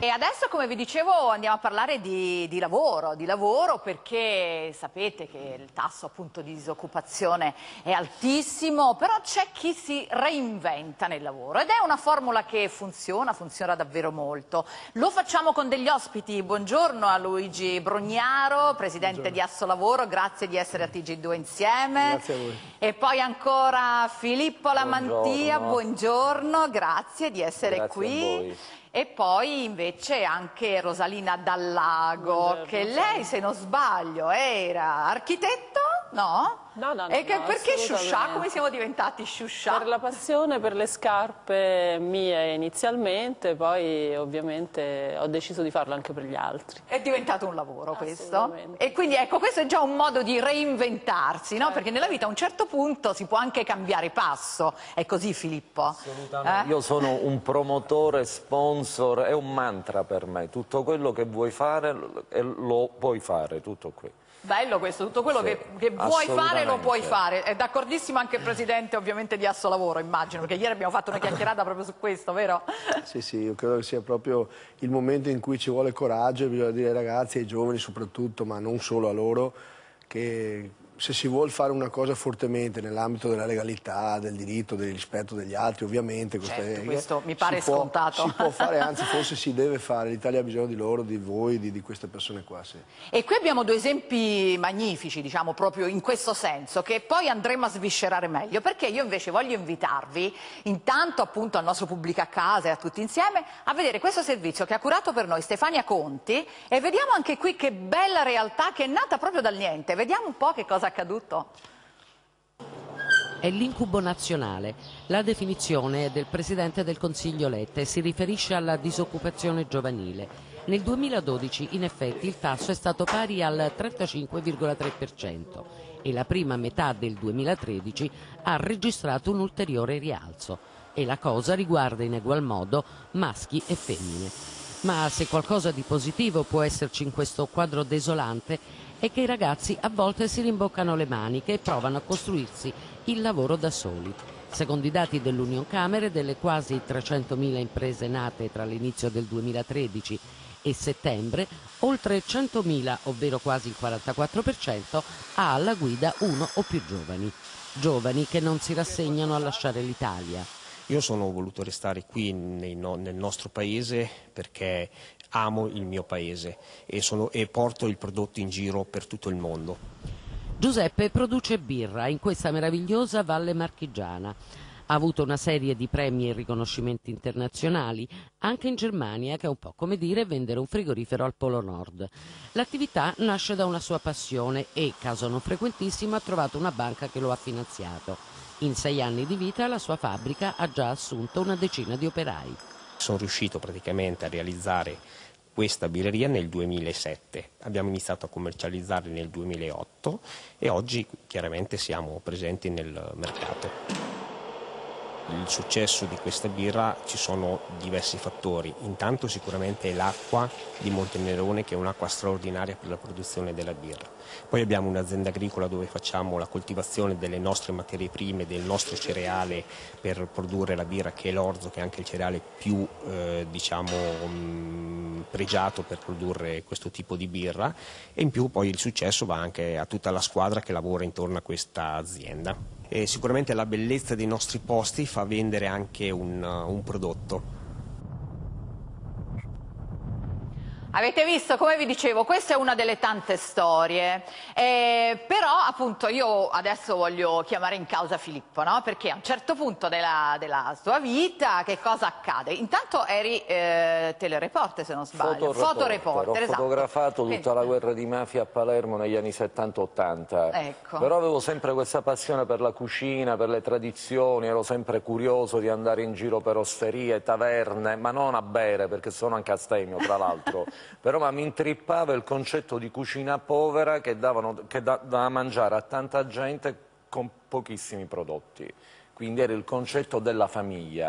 E adesso, come vi dicevo, andiamo a parlare di lavoro perché sapete che il tasso appunto di disoccupazione è altissimo, però c'è chi si reinventa nel lavoro ed è una formula che funziona davvero molto. Lo facciamo con degli ospiti. Buongiorno a Luigi Brugnaro, presidente di Assolavoro, grazie di essere a TG2 insieme. Grazie a voi. E poi ancora Filippo Lamantia, buongiorno, grazie di essere qui. E poi invece anche Rosalina Dallago, che lei, se non sbaglio, era architetto, no? No, perché Sciuscià? Come siamo diventati Sciuscià? Per la passione per le scarpe mie inizialmente, poi ovviamente ho deciso di farlo anche per gli altri. È diventato un lavoro questo. E quindi ecco, questo è già un modo di reinventarsi, no? Perché nella vita a un certo punto si può anche cambiare passo. È così, Filippo? Assolutamente. Io sono un promotore, sponsor, è un mantra per me. Tutto quello che vuoi fare lo puoi fare, tutto qui. Bello questo, tutto quello che vuoi fare lo puoi fare. È d'accordissimo anche il presidente ovviamente di Assolavoro, immagino, perché ieri abbiamo fatto una chiacchierata proprio su questo, vero? Sì, io credo che sia proprio il momento in cui ci vuole coraggio, bisogna dire ai ragazzi, ai giovani soprattutto, ma non solo a loro, che se si vuole fare una cosa fortemente nell'ambito della legalità, del diritto, del rispetto degli altri, ovviamente questo mi pare scontato. Si può fare, anzi forse si deve fare, l'Italia ha bisogno di loro, di voi, di queste persone qua. Sì. E qui abbiamo due esempi magnifici, diciamo, proprio in questo senso, che poi andremo a sviscerare meglio, perché io invece voglio invitarvi, intanto appunto al nostro pubblico a casa e a tutti insieme, a vedere questo servizio che ha curato per noi Stefania Conti, e vediamo anche qui che bella realtà che è nata proprio dal niente. Vediamo un po' che cosa è accaduto. È l'incubo nazionale. La definizione è del Presidente del Consiglio Letta e si riferisce alla disoccupazione giovanile. Nel 2012 in effetti il tasso è stato pari al 35,3% e la prima metà del 2013 ha registrato un ulteriore rialzo. E la cosa riguarda in egual modo maschi e femmine. Ma se qualcosa di positivo può esserci in questo quadro desolante è che i ragazzi a volte si rimboccano le maniche e provano a costruirsi il lavoro da soli. Secondo i dati dell'Unioncamere, delle quasi 300.000 imprese nate tra l'inizio del 2013 e settembre, oltre 100.000, ovvero quasi il 44%, ha alla guida uno o più giovani. Giovani che non si rassegnano a lasciare l'Italia. Io sono voluto restare qui nel nostro paese perché amo il mio paese e porto il prodotto in giro per tutto il mondo. Giuseppe produce birra in questa meravigliosa Valle Marchigiana. Ha avuto una serie di premi e riconoscimenti internazionali, anche in Germania, che è un po' come dire vendere un frigorifero al Polo Nord. L'attività nasce da una sua passione e, caso non frequentissimo, ha trovato una banca che lo ha finanziato. In 6 anni di vita la sua fabbrica ha già assunto una decina di operai. Sono riuscito praticamente a realizzare questa birreria nel 2007, abbiamo iniziato a commercializzarli nel 2008 e oggi chiaramente siamo presenti nel mercato. Il successo di questa birra ci sono diversi fattori, intanto sicuramente è l'acqua di Montenerone che è un'acqua straordinaria per la produzione della birra. Poi abbiamo un'azienda agricola dove facciamo la coltivazione delle nostre materie prime, del nostro cereale per produrre la birra che è l'orzo, che è anche il cereale più pregiato per produrre questo tipo di birra e in più poi il successo va anche a tutta la squadra che lavora intorno a questa azienda. E sicuramente la bellezza dei nostri posti fa vendere anche un prodotto. Avete visto, come vi dicevo, questa è una delle tante storie, però appunto io adesso voglio chiamare in causa Filippo, no? Perché a un certo punto della sua vita che cosa accade? Intanto eri telereporter, se non sbaglio, fotoreporter, ho fotografato tutta la guerra di mafia a Palermo negli anni 70-80, ecco. Però avevo sempre questa passione per la cucina, per le tradizioni, ero sempre curioso di andare in giro per osterie, taverne, ma non a bere perché sono anche astemio tra l'altro. Però mi intrippava il concetto di cucina povera che dava mangiare a tanta gente con pochissimi prodotti. Quindi era il concetto della famiglia.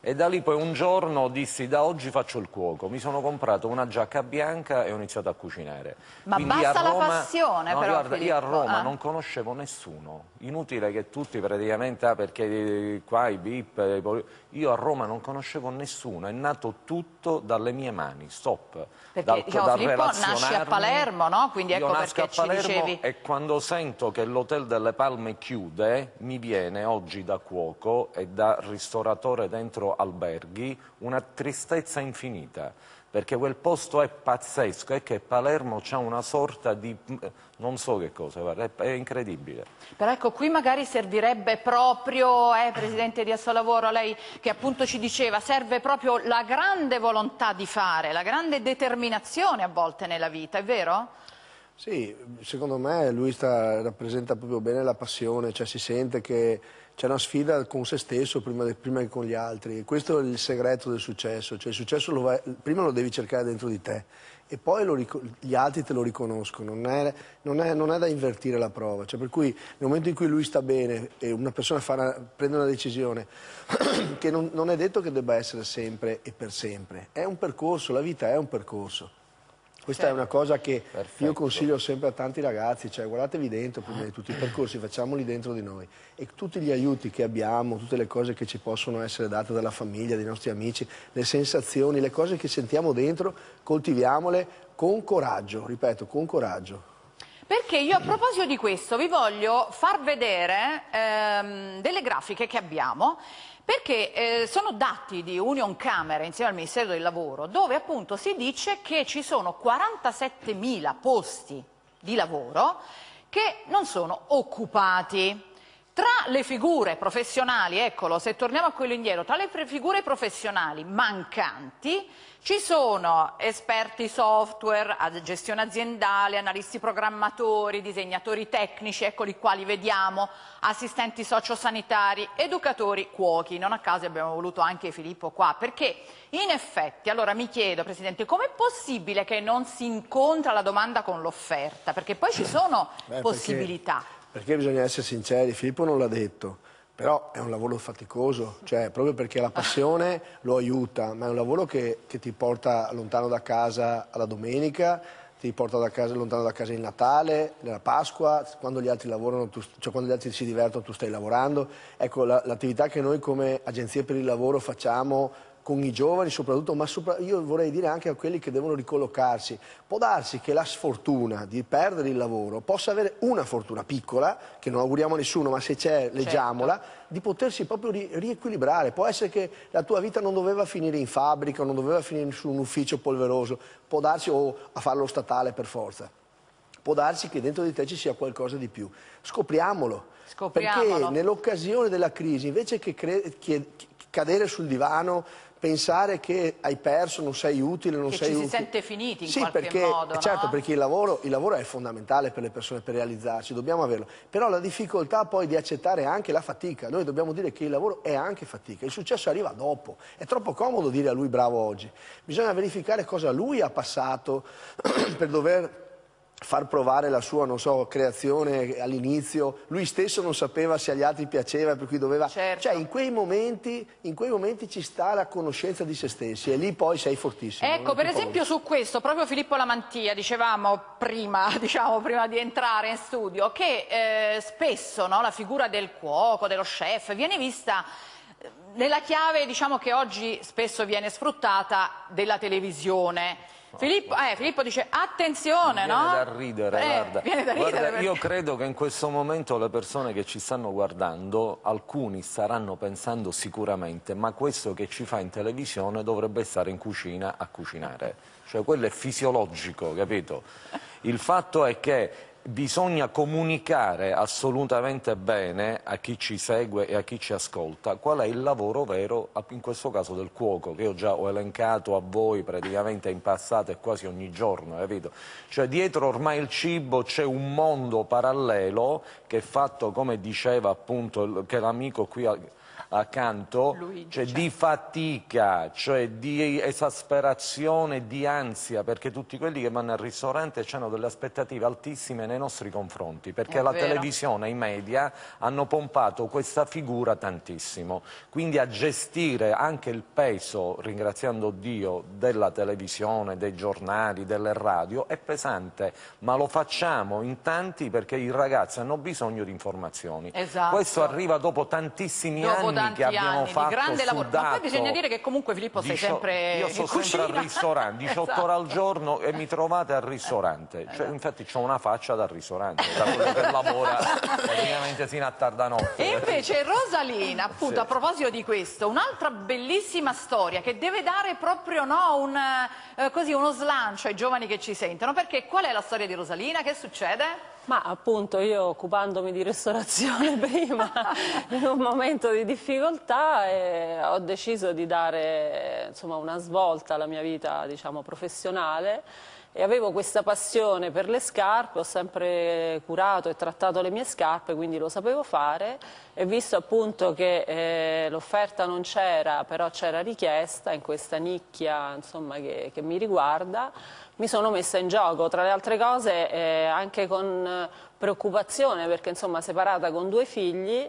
E da lì poi un giorno dissi da oggi faccio il cuoco, mi sono comprato una giacca bianca e ho iniziato a cucinare. Ma Quindi basta a Roma, la passione, no, però, guarda, io a Filippo, Roma non conoscevo nessuno, inutile che tutti praticamente, perché qua i VIP, io a Roma non conoscevo nessuno, è nato tutto dalle mie mani, stop. Perché diciamo, Filippo nasci a Palermo, no? Quindi ecco perché ci dicevi... E quando sento che l'Hotel delle Palme chiude, mi viene oggi da cuoco e da ristoratore dentro alberghi una tristezza infinita, perché quel posto è pazzesco, è che Palermo c'ha una sorta di... non so che cosa, guarda, è incredibile. Però ecco, qui magari servirebbe proprio, Presidente di Assolavoro, lei che appunto ci diceva, serve proprio la grande volontà di fare, la grande determinazione a volte nella vita, è vero? Sì, secondo me lui rappresenta proprio bene la passione, cioè si sente che c'è una sfida con se stesso prima che con gli altri. E questo è il segreto del successo, cioè il successo prima lo devi cercare dentro di te e poi gli altri te lo riconoscono, non è da invertire la prova, cioè per cui nel momento in cui lui sta bene e una persona prende una decisione che non è detto che debba essere sempre e per sempre, è un percorso, la vita è un percorso. Questa è una cosa che io consiglio sempre a tanti ragazzi, cioè guardatevi dentro prima di tutti i percorsi, facciamoli dentro di noi e tutti gli aiuti che abbiamo, tutte le cose che ci possono essere date dalla famiglia, dai nostri amici, le sensazioni, le cose che sentiamo dentro, coltiviamole con coraggio, ripeto, con coraggio. Perché io a proposito di questo vi voglio far vedere delle grafiche che abbiamo, perché sono dati di Unioncamere insieme al Ministero del Lavoro, dove appunto si dice che ci sono 47.000 posti di lavoro che non sono occupati. Tra le figure professionali, eccolo, se torniamo a quello indietro, tra le figure professionali mancanti ci sono esperti software, gestione aziendale, analisti programmatori, disegnatori tecnici, eccoli qua li vediamo, assistenti sociosanitari, educatori, cuochi. Non a caso abbiamo voluto anche Filippo qua, perché in effetti, allora mi chiedo, Presidente, com'è possibile che non si incontra la domanda con l'offerta? Perché poi ci sono possibilità. Perché bisogna essere sinceri, Filippo non l'ha detto, però è un lavoro faticoso, cioè proprio perché la passione lo aiuta, ma è un lavoro che ti porta lontano da casa alla domenica, ti porta lontano da casa il Natale, nella Pasqua, quando gli altri lavorano, cioè quando gli altri si divertono tu stai lavorando. Ecco, l'attività che noi come Agenzie per il Lavoro facciamo con i giovani soprattutto, ma io vorrei dire anche a quelli che devono ricollocarsi, può darsi che la sfortuna di perdere il lavoro possa avere una fortuna piccola, che non auguriamo a nessuno, ma se c'è leggiamola, di potersi proprio riequilibrare. Può essere che la tua vita non doveva finire in fabbrica, non doveva finire su un ufficio polveroso, può darsi o a farlo statale per forza. Può darsi che dentro di te ci sia qualcosa di più. Scopriamolo. Perché nell'occasione della crisi, invece che cadere sul divano, pensare che hai perso, non sei utile, non sei utile. Che ci si sente finiti in qualche modo, certo, no? perché il lavoro è fondamentale per le persone per realizzarsi, dobbiamo averlo. Però la difficoltà poi di accettare anche la fatica. Noi dobbiamo dire che il lavoro è anche fatica, il successo arriva dopo. È troppo comodo dire a lui bravo oggi. Bisogna verificare cosa lui ha passato per dover far provare la sua, non so, creazione all'inizio, lui stesso non sapeva se agli altri piaceva, per cui doveva... Certo. Cioè in quei momenti ci sta la conoscenza di se stessi e lì poi sei fortissimo. Ecco, per esempio su questo, proprio Filippo Lamantia, dicevamo prima, prima di entrare in studio, che spesso la figura del cuoco, dello chef, viene vista nella chiave, diciamo, che oggi spesso viene sfruttata della televisione. Filippo dice attenzione, viene da ridere, guarda. Viene da ridere perché... Io credo che in questo momento le persone che ci stanno guardando, alcuni staranno pensando sicuramente, ma questo che ci fa in televisione dovrebbe stare in cucina a cucinare, cioè quello è fisiologico, capito? Il fatto è che bisogna comunicare assolutamente bene a chi ci segue e a chi ci ascolta qual è il lavoro vero, in questo caso del cuoco, che io già ho elencato a voi praticamente in passato e quasi ogni giorno, capito? Cioè dietro ormai il cibo c'è un mondo parallelo che è fatto, come diceva appunto che l'amico qui accanto, cioè di fatica, cioè di esasperazione, di ansia, perché tutti quelli che vanno al ristorante hanno delle aspettative altissime nei nostri confronti, perché la televisione e i media hanno pompato questa figura tantissimo. Quindi a gestire anche il peso, ringraziando Dio, della televisione, dei giornali, delle radio, è pesante, ma lo facciamo in tanti perché i ragazzi hanno bisogno di informazioni. Esatto. Questo arriva dopo tantissimi anni che abbiamo fatto di grande lavoro. sudato. Ma poi bisogna dire che comunque Filippo sei sempre io sto sempre al ristorante, 18 ore al giorno e mi trovate al ristorante. Cioè, infatti ho una faccia da ristorante, da quello che lavora praticamente sino a tarda notte. E invece Rosalina, appunto, a proposito di questo, un'altra bellissima storia che deve dare proprio così, uno slancio ai giovani che ci sentono, perché qual è la storia di Rosalina? Che succede? Ma appunto io, occupandomi di ristorazione prima, in un momento di difficoltà, ho deciso di dare, insomma, una svolta alla mia vita, diciamo, professionale, e avevo questa passione per le scarpe, ho sempre curato e trattato le mie scarpe, quindi lo sapevo fare, e visto appunto che l'offerta non c'era, però c'era richiesta in questa nicchia, insomma, che mi riguarda, mi sono messa in gioco, tra le altre cose anche con preoccupazione, perché insomma separata con 2 figli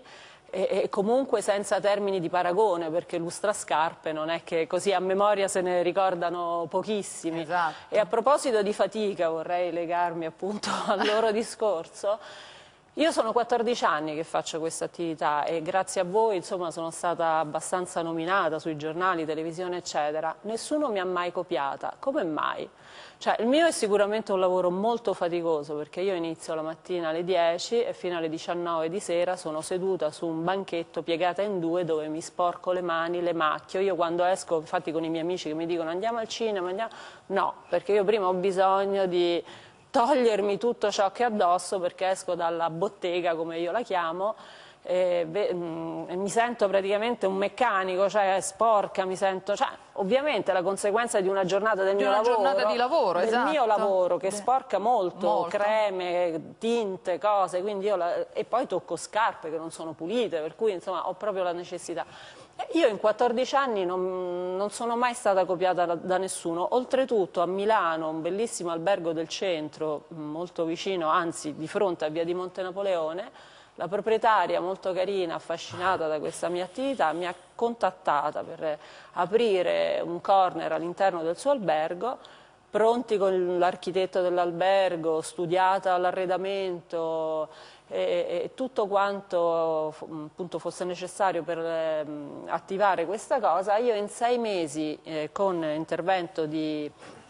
e comunque senza termini di paragone, perché lustrascarpe non è che così a memoria se ne ricordano pochissimi. Esatto. E a proposito di fatica, vorrei legarmi appunto al loro discorso. Io sono 14 anni che faccio questa attività e grazie a voi, insomma, sono stata abbastanza nominata sui giornali, televisione, eccetera. Nessuno mi ha mai copiata. Come mai? Cioè, il mio è sicuramente un lavoro molto faticoso, perché io inizio la mattina alle 10 e fino alle 19 di sera sono seduta su un banchetto piegata in 2 dove mi sporco le mani, le macchio. Io quando esco, infatti con i miei amici che mi dicono andiamo al cinema, no, perché io prima ho bisogno di togliermi tutto ciò che ho addosso, perché esco dalla bottega, come io la chiamo, e mi sento praticamente un meccanico, cioè sporca, mi sento, cioè, ovviamente la conseguenza di una giornata del mio lavoro, del mio lavoro, che sporca molto, creme, tinte, cose, quindi e poi tocco scarpe che non sono pulite, per cui insomma ho proprio la necessità. Io in 14 anni non sono mai stata copiata da nessuno, oltretutto a Milano, un bellissimo albergo del centro, molto vicino, anzi di fronte a Via di Monte Napoleone, la proprietaria, molto carina, affascinata da questa mia attività, mi ha contattata per aprire un corner all'interno del suo albergo, pronti con l'architetto dell'albergo, studiata l'arredamento e tutto quanto appunto fosse necessario per attivare questa cosa. Io in 6 mesi con intervento di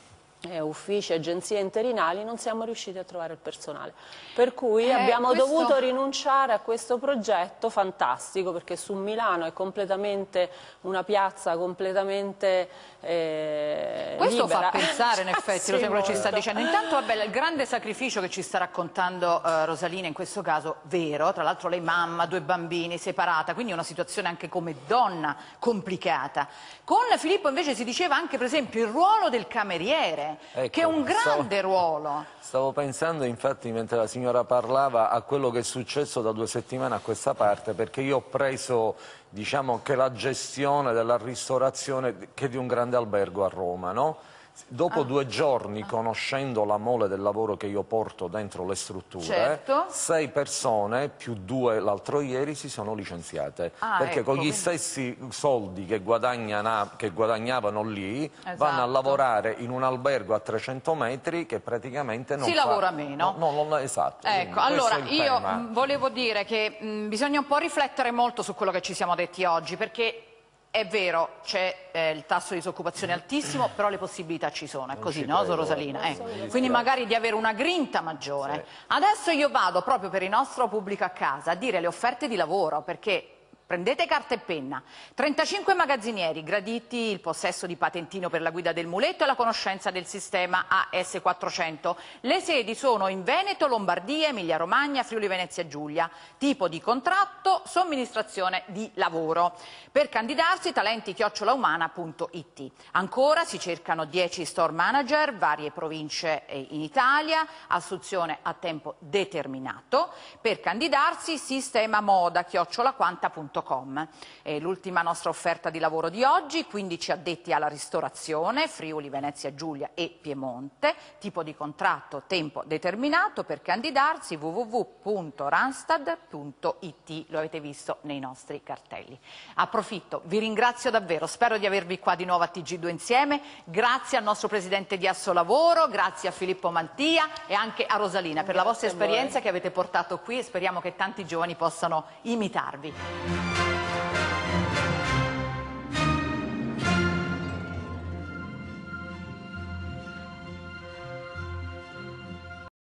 uffici, agenzie interinali, non siamo riusciti a trovare il personale, per cui abbiamo dovuto rinunciare a questo progetto fantastico, perché su Milano è completamente una piazza completamente questo libera. fa pensare in effetti, Sì, lo sempre molto. ci sta dicendo. Intanto vabbè, il grande sacrificio che ci sta raccontando Rosalina in questo caso, vero, tra l'altro lei mamma, 2 bambini, separata, quindi una situazione anche come donna complicata. Con Filippo invece si diceva anche per esempio il ruolo del cameriere, ecco, che è un grande ruolo. Stavo pensando infatti mentre la signora parlava a quello che è successo da 2 settimane a questa parte, perché io ho preso, diciamo, che la gestione della ristorazione che di un grande albergo a Roma, no? Dopo 2 giorni, conoscendo la mole del lavoro che io porto dentro le strutture, 6 persone più 2 l'altro ieri si sono licenziate, perché ecco, con gli stessi soldi che guadagnavano lì vanno a lavorare in un albergo a 300 metri che praticamente non si lavora meno. Esatto. Ecco, allora io volevo dire che bisogna un po' riflettere molto su quello che ci siamo detti oggi, perché è vero, c'è il tasso di disoccupazione altissimo, però le possibilità ci sono, è così, no, Rosalina? Quindi magari di avere una grinta maggiore. Sì. Adesso io vado proprio per il nostro pubblico a casa a dire le offerte di lavoro, perché prendete carta e penna. 35 magazzinieri, graditi il possesso di patentino per la guida del muletto e la conoscenza del sistema AS400. Le sedi sono in Veneto, Lombardia, Emilia Romagna, Friuli Venezia Giulia. Tipo di contratto, somministrazione di lavoro. Per candidarsi talenti@umana.it. Ancora si cercano 10 store manager, varie province in Italia, assunzione a tempo determinato. Per candidarsi sistemamoda@quanta.com. www.randstad.com. L'ultima nostra offerta di lavoro di oggi: 15 addetti alla ristorazione, Friuli, Venezia Giulia e Piemonte, tipo di contratto tempo determinato. Per candidarsi www.randstad.it, lo avete visto nei nostri cartelli. Approfitto, vi ringrazio davvero, spero di avervi qua di nuovo a TG2 insieme. Grazie al nostro presidente di Assolavoro, grazie a Filippo Mantia e anche a Rosalina per la vostra esperienza che avete portato qui, e speriamo che tanti giovani possano imitarvi.